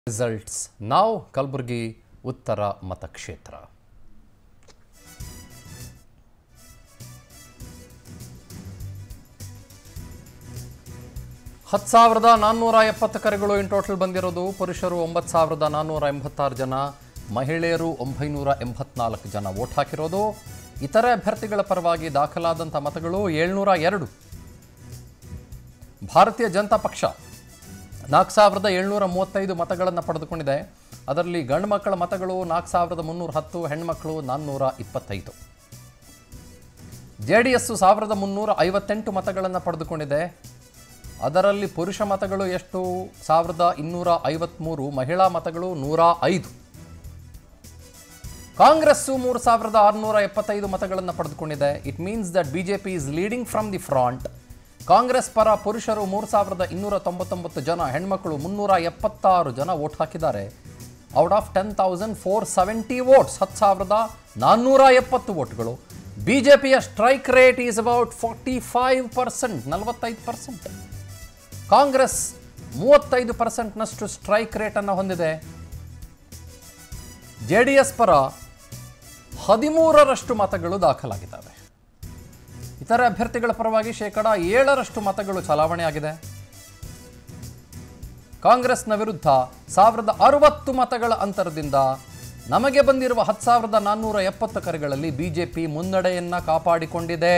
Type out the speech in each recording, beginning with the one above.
Results now Kalburgi Uttara Matakshetra. ಹತ್ತು ಸಾವಿರದ 470 ಕರೆಗಳು ಇನ್ ಟೋಟಲ್ ಬಂದಿರೋದು. ಪುರುಷರು 9486 ಜನ, ಮಹಿಳೆಯರು 984 ಜನ ವೋಟ್ ಹಾಕಿರೋದು. ಇತರೆ ಅಭ್ಯರ್ಥಿಗಳ ಪರವಾಗಿ ದಾಖಲಾದಂಥ ಮತಗಳು 702. ಭಾರತೀಯ ಜನತಾ ಪಕ್ಷ 4735 ಮತಗಳನ್ನು ಪಡೆದುಕೊಂಡಿದೆ. ಅದರಲ್ಲಿ ಗಂಡು ಮಕ್ಕಳ ಮತಗಳು 4310, ಹೆಣ್ಮಕ್ಕಳು 425. JDS 1358 ಮತಗಳನ್ನು ಪಡೆದುಕೊಂಡಿದೆ. ಅದರಲ್ಲಿ ಪುರುಷ ಮತಗಳು ಎಷ್ಟು? 1253, ಮಹಿಳಾ ಮತಗಳು 105. ಕಾಂಗ್ರೆಸ್ 3675 ಮತಗಳನ್ನು ಪಡೆದುಕೊಂಡಿದೆ. It means that BJP is leading from the front. Congress ಪರ ಪುರುಷರು 3299 ಜನ, ಹೆಣ್ಮಕ್ಕಳು 376 ಜನ ವೋಟ್ ಹಾಕಿದ್ದಾರೆ. ಔಟ್ ಆಫ್ 10,470 ವೋಟ್ಸ್, 10,470 ವೋಟ್ಗಳು. ಬಿಜೆಪಿಯ strike rate is about 45%, 45%. Congress 35%ನಷ್ಟು ಸ್ಟ್ರೈಕ್ ರೇಟನ್ನು ಹೊಂದಿದೆ. JDS ಪರ 13ರಷ್ಟು ಮತಗಳು ದಾಖಲಾಗಿದ್ದಾವೆ. ಇತರ ಅಭ್ಯರ್ಥಿಗಳ ಪರವಾಗಿ 7% ಮತಗಳು ಚಲಾವಣೆಯಾಗಿದೆ. ಕಾಂಗ್ರೆಸ್ನ ವಿರುದ್ಧ 1060 ಮತಗಳ ಅಂತರದಿಂದ ನಮಗೆ ಬಂದಿರುವ 10,470 ಕರೆಗಳಲ್ಲಿ ಬಿಜೆಪಿ ಮುನ್ನಡೆಯನ್ನ ಕಾಪಾಡಿಕೊಂಡಿದೆ.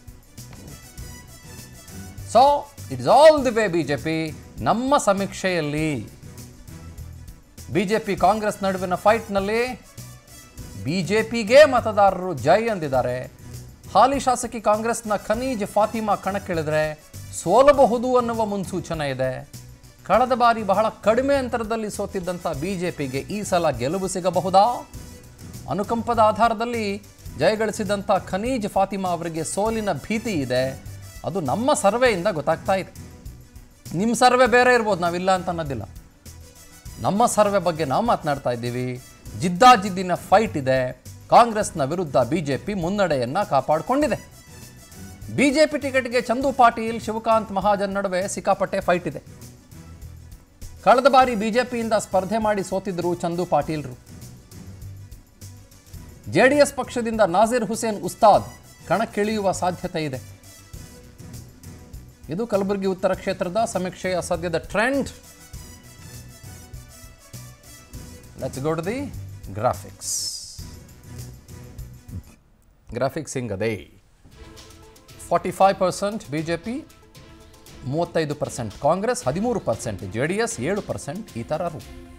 So it's all the way BJP. ನಮ್ಮ ಸಮೀಕ್ಷೆಯಲ್ಲಿ ಬಿಜೆಪಿ ಕಾಂಗ್ರೆಸ್ ನಡುವಿನ ಫೈಟ್ನಲ್ಲಿ ಬಿಜೆಪಿಗೆ ಮತದಾರರು ಜೈ ಎಂದಿದ್ದಾರೆ. ಹಾಲಿ ಶಾಸಕಿ ಕಾಂಗ್ರೆಸ್ನ ಖನೀಜ್ ಫಾತಿಮಾ ಕಣಕ್ಕಿಳಿದ್ರೆ ಸೋಲಬಹುದು ಅನ್ನುವ ಮುನ್ಸೂಚನೆ ಇದೆ. ಕಳೆದ ಬಾರಿ ಬಹಳ ಕಡಿಮೆ ಅಂತರದಲ್ಲಿ ಸೋತಿದ್ದಂಥ ಬಿಜೆಪಿಗೆ ಈ ಸಲ ಗೆಲುವು ಸಿಗಬಹುದಾ? ಅನುಕಂಪದ ಆಧಾರದಲ್ಲಿ ಜಯಗಳಿಸಿದಂಥ ಖನೀಜ್ ಫಾತಿಮಾ ಅವರಿಗೆ ಸೋಲಿನ ಭೀತಿ ಇದೆ. ಅದು ನಮ್ಮ ಸರ್ವೆಯಿಂದ ಗೊತ್ತಾಗ್ತಾ ಇದೆ. ನಿಮ್ಮ ಸರ್ವೆ ಬೇರೆ ಇರ್ಬೋದು, ನಾವಿಲ್ಲ ಅಂತ ಅನ್ನೋದಿಲ್ಲ. ನಮ್ಮ ಸರ್ವೆ ಬಗ್ಗೆ ನಾವು ಮಾತನಾಡ್ತಾ ಇದ್ದೀವಿ. ಜಿದ್ದಾಜಿದ್ದಿನ ಫೈಟ್ ಇದೆ. ಕಾಂಗ್ರೆಸ್ನ ವಿರುದ್ಧ ಬಿಜೆಪಿ ಮುನ್ನಡೆಯನ್ನು ಕಾಪಾಡಿಕೊಂಡಿದೆ. ಬಿಜೆಪಿ ಟಿಕೆಟ್ಗೆ ಚಂದು ಪಾಟೀಲ್, ಶಿವಕಾಂತ್ ಮಹಾಜನ್ ನಡುವೆ ಸಿಕ್ಕಾಪಟ್ಟೆ ಫೈಟ್ ಇದೆ. ಕಳೆದ ಬಾರಿ ಬಿಜೆಪಿಯಿಂದ ಸ್ಪರ್ಧೆ ಮಾಡಿ ಸೋತಿದ್ರು ಚಂದು ಪಾಟೀಲ್ರು. JDS ಪಕ್ಷದಿಂದ ನಾಜೀರ್ ಹುಸೇನ್ ಉಸ್ತಾದ್ ಕಣಕ್ಕಿಳಿಯುವ ಸಾಧ್ಯತೆ ಇದೆ. ಇದು ಕಲಬುರಗಿ ಉತ್ತರ ಕ್ಷೇತ್ರದ ಸಮೀಕ್ಷೆಯ ಸದ್ಯದ trend. Let's go to the graphics. Graphics ಹಿಂಗದೆ. 45% ಬಿಜೆಪಿ, 35% ಕಾಂಗ್ರೆಸ್, 13% JDS, 7% ಇತರರು.